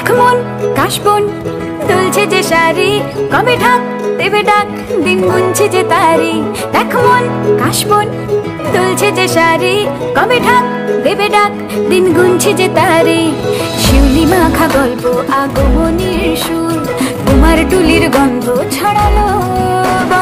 মন কাশবন দুলছে যে শাড়ি, কবে ঢাক দেবে ডাক দিন গুনছে যে তারি। দেখ মন কাশবন দুলছে যে শাড়ি, কবে ঢাক দেবে ডাক দিন গুনছে যে তারি। শিউলি মাখা গল্প আগমনীর সুর, তোমার টুলির গন্ধ ছড়ালো।